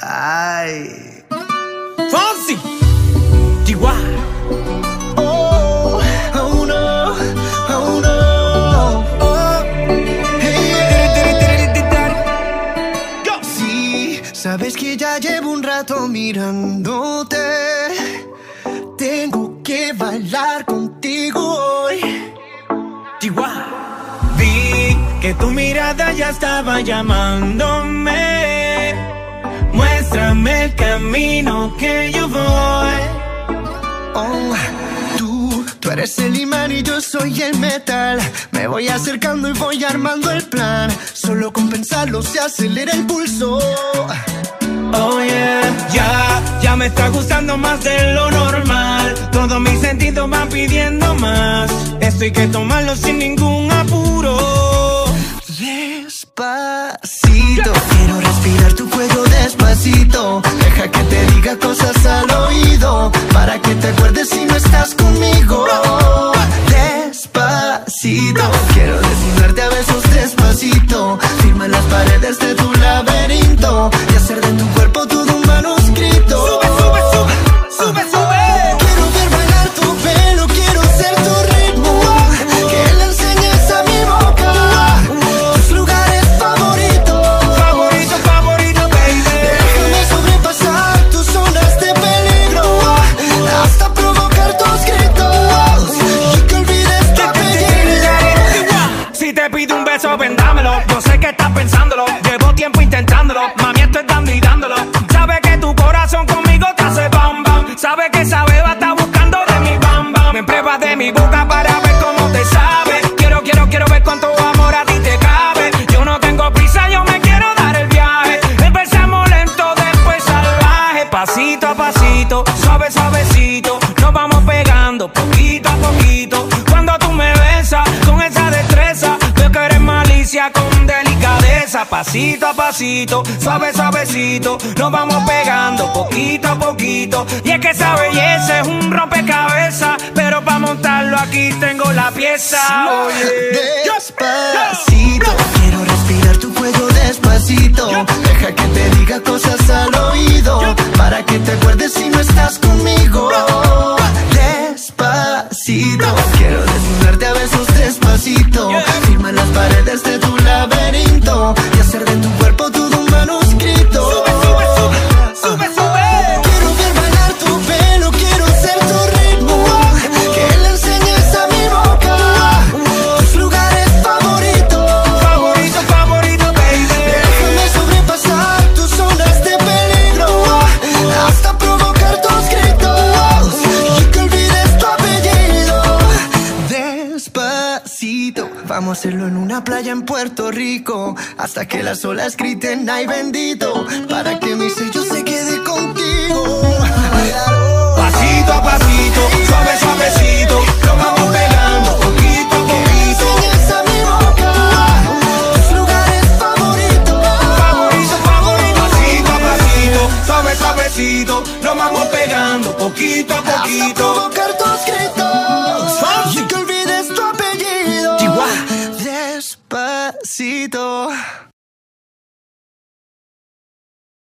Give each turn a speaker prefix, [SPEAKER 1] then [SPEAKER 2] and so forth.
[SPEAKER 1] Ay.
[SPEAKER 2] Fonsi, Chihuahua.
[SPEAKER 1] Oh, oh no, oh no. Oh, hey. Sí, sabes que ya llevo un rato mirándote. Tengo que bailar contigo hoy.
[SPEAKER 2] Chihuahua. Vi que tu mirada ya estaba llamándome. Muéstrame el camino que yo voy.
[SPEAKER 1] Oh, tú eres el imán y yo soy el metal. Me voy acercando y voy armando el plan. Solo con pensarlo se acelera el pulso.
[SPEAKER 2] Oh yeah, ya me está gustando más de lo normal. Todos mis sentidos van pidiendo más. Esto hay que tomarlo sin ningún apuro.
[SPEAKER 1] Despacito, quiero respirar tu cuello despacito. Deja que te diga cosas al oído, para que te acuerdes si no estás conmigo. Despacito, quiero desnudarte a besos despacito. Firma las paredes de tu laberinto y hacer de tu cuerpo todo un manuscrito.
[SPEAKER 2] Sube, sube, sube, sube, sube.
[SPEAKER 1] Quiero ver bailar tu pelo, quiero ser tu ritmo. Que le enseñes a mi boca tus lugares favoritos.
[SPEAKER 2] Favorito, favorito, baby.
[SPEAKER 1] Déjame sobrepasar tus zonas de peligro, hasta provocar tus gritos y que olvides tu apellido.
[SPEAKER 2] Si te pido un beso, vendámelo. Yo sé que estás pensándolo. Llevo tiempo intentándolo. Mami, esto es dando y dándolo. Sabe que tu corazón conmigo te hace bam bam. Sabe que esa beba está buscando de mi bam bam. Me pruebas de mi boca para ver cómo te sabe. Quiero ver cuánto amor a ti te cabe. Yo no tengo prisa, yo me quiero dar el viaje. Empezamos lento, después salvaje. Pasito a pasito, suave, suavecito. Nos vamos pegando poquito a poquito. Cuando tú me besas con esa destreza, veo que eres malicia con delicadeza. Pasito a pasito, suave, suavecito. Nos vamos pegando poquito a poquito. Y es que esa belleza es un rompecabezas, pero para montarlo aquí tengo la pieza.
[SPEAKER 1] Despacito, quiero respirar tu cuello despacito. Deja que te diga cosas al oído, para que te acuerdes si no estás conmigo. Despacito, quiero desnudarte a besos despacito. Firma las paredes de tu laberinto y hacer de tu cuerpo todo un manuscrito.
[SPEAKER 2] Sube, sube, sube, sube, sube.
[SPEAKER 1] Quiero ver bailar tu pelo, quiero ser tu ritmo. Que le enseñes a mi boca tus lugares favoritos.
[SPEAKER 2] Favorito, favorito, baby.
[SPEAKER 1] Déjame sobrepasar tus zonas de peligro, hasta provocar tus gritos y que olvides tu apellido. Despacito, vamos a hacerlo en una playa en Puerto Rico, hasta que las olas griten ay bendito, para que mi sello se quede contigo.
[SPEAKER 2] Pasito a pasito, suave, suavecito. Nos vamos pegando poquito a poquito.
[SPEAKER 1] Enseñas a mi boca tus lugares favoritos.
[SPEAKER 2] Favorito, favorito. Pasito a pasito, suave, suavecito. Nos vamos pegando poquito a
[SPEAKER 1] Hasta
[SPEAKER 2] poquito.
[SPEAKER 1] provocar tus gritos y que olvides tu apellido.
[SPEAKER 2] Chihuahua.
[SPEAKER 1] Despacito.